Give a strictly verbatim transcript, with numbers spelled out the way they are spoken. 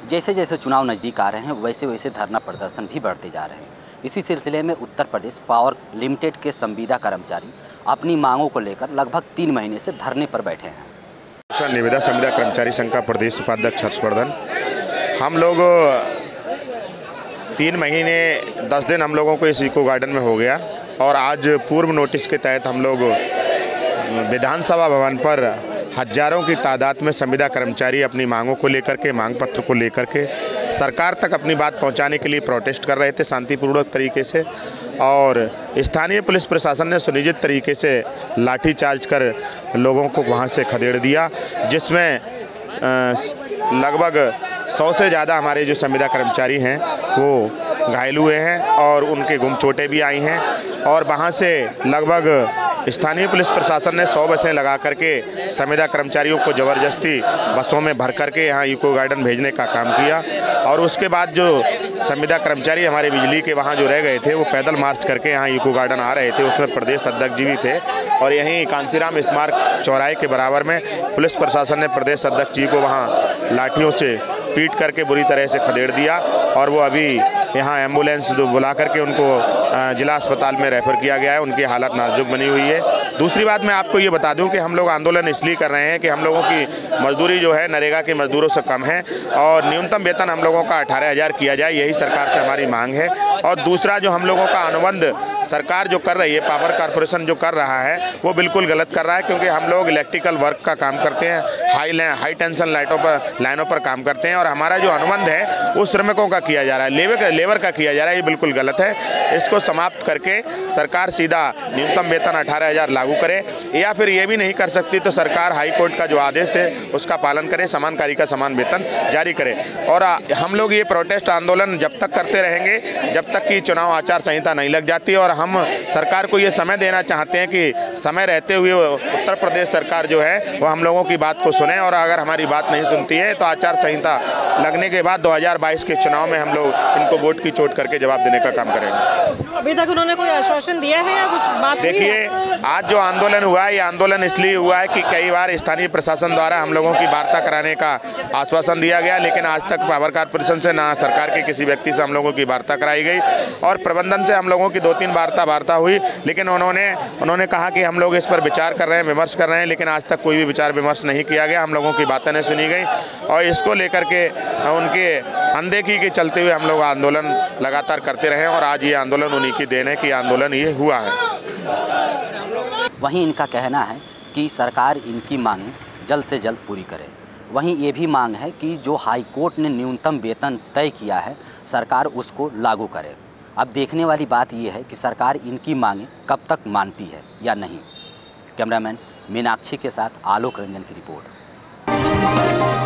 जैसे जैसे चुनाव नज़दीक आ रहे हैं वैसे वैसे धरना प्रदर्शन भी बढ़ते जा रहे हैं। इसी सिलसिले में उत्तर प्रदेश पावर लिमिटेड के संविदा कर्मचारी अपनी मांगों को लेकर लगभग तीन महीने से धरने पर बैठे हैं। निविदा संविदा कर्मचारी संघ का प्रदेश उपाध्यक्ष हर्षवर्धन। हम लोग तीन महीने दस दिन हम लोगों को इस इको गार्डन में हो गया और आज पूर्व नोटिस के तहत हम लोग विधानसभा भवन पर हजारों की तादाद में संविदा कर्मचारी अपनी मांगों को लेकर के, मांग पत्र को लेकर के सरकार तक अपनी बात पहुंचाने के लिए प्रोटेस्ट कर रहे थे शांतिपूर्वक तरीके से। और स्थानीय पुलिस प्रशासन ने सुनिश्चित तरीके से लाठीचार्ज कर लोगों को वहां से खदेड़ दिया, जिसमें लगभग सौ से ज़्यादा हमारे जो संविदा कर्मचारी हैं वो घायल हुए हैं और उनके गुम चोटें भी आई हैं। और वहाँ से लगभग स्थानीय पुलिस प्रशासन ने सौ बसें लगा करके संविदा कर्मचारियों को ज़बरदस्ती बसों में भर करके यहाँ इको गार्डन भेजने का काम किया। और उसके बाद जो संविदा कर्मचारी हमारे बिजली के वहाँ जो रह गए थे वो पैदल मार्च करके यहाँ इको गार्डन आ रहे थे, उसमें प्रदेश अध्यक्ष जी भी थे। और यहीं कांसीराम स्मारक चौराहे के बराबर में पुलिस प्रशासन ने प्रदेश अध्यक्ष जी को वहाँ लाठियों से पीट करके बुरी तरह से खदेड़ दिया और वो अभी यहाँ एम्बुलेंस बुला करके उनको जिला अस्पताल में रेफर किया गया है। उनकी हालत नाजुक बनी हुई है। दूसरी बात मैं आपको ये बता दूं कि हम लोग आंदोलन इसलिए कर रहे हैं कि हम लोगों की मजदूरी जो है नरेगा के मजदूरों से कम है और न्यूनतम वेतन हम लोगों का अठारह हज़ार किया जाए, यही सरकार से हमारी मांग है। और दूसरा जो हम लोगों का अनुबंध सरकार जो कर रही है, पावर कॉरपोरेशन जो कर रहा है वो बिल्कुल गलत कर रहा है, क्योंकि हम लोग इलेक्ट्रिकल वर्क का काम करते हैं, हाई हाई टेंशन लाइटों पर लाइनों पर काम करते हैं और हमारा जो अनुबंध है वो श्रमिकों का किया जा रहा है, लेबर लेबर का किया जा रहा है। ये बिल्कुल गलत है। इसको समाप्त करके सरकार सीधा न्यूनतम वेतन अठारह हज़ार लागू करे, या फिर ये भी नहीं कर सकती तो सरकार हाई कोर्ट का जो आदेश है उसका पालन करे, समान कार्य का समान वेतन जारी करे। और हम लोग ये प्रोटेस्ट आंदोलन जब तक करते रहेंगे जब तक कि चुनाव आचार संहिता नहीं लग जाती। और हम सरकार को ये समय देना चाहते हैं कि समय रहते हुए उत्तर प्रदेश सरकार जो है वो हम लोगों की बात को सुने, और अगर हमारी बात नहीं सुनती है तो आचार संहिता लगने के बाद दो हज़ार बाईस के चुनाव में हम लोग इनको वोट की चोट करके जवाब देने का काम करेंगे। अभी तक उन्होंने कोई आश्वासन दिया है या कुछ बात? देखिए, आज जो आंदोलन हुआ है ये आंदोलन इसलिए हुआ है कि कई बार स्थानीय प्रशासन द्वारा हम लोगों की वार्ता कराने का आश्वासन दिया गया, लेकिन आज तक पावर कॉरपोरेशन से ना सरकार के किसी व्यक्ति से हम लोगों की वार्ता कराई गई। और प्रबंधन से हम लोगों की दो तीन वार्ता वार्ता हुई, लेकिन उन्होंने उन्होंने कहा कि हम लोग इस पर विचार कर रहे हैं, विमर्श कर रहे हैं, लेकिन आज तक कोई भी विचार विमर्श नहीं किया गया। हम लोगों की बातें नहीं सुनी गई और इसको लेकर के उनके अनदेखी के चलते हुए हम लोग आंदोलन लगातार करते रहे और आज ये आंदोलन उन्हीं की देन है कि आंदोलन ये हुआ है। वहीं इनका कहना है कि सरकार इनकी मांगें जल्द से जल्द पूरी करे। वहीं ये भी मांग है कि जो हाई कोर्ट ने न्यूनतम वेतन तय किया है सरकार उसको लागू करे। अब देखने वाली बात यह है कि सरकार इनकी मांगें कब तक मानती है या नहीं। कैमरामैन मीनाक्षी के साथ आलोक रंजन की रिपोर्ट।